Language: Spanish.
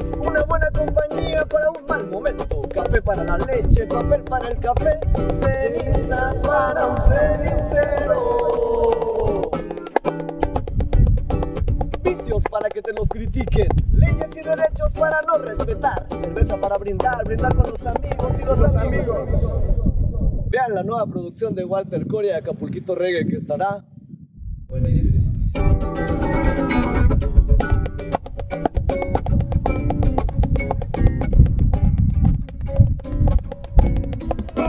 una buena compañía para un mal momento. Café para la leche, papel para el café, cenizas para un cenicero. Vicios para que te los critiquen, leyes y derechos para no respetar, cerveza para brindar, brindar con los amigos y los amigos. Vean la nueva producción de Walter Coria, Acapulquito Reggae, que estará buenísimo.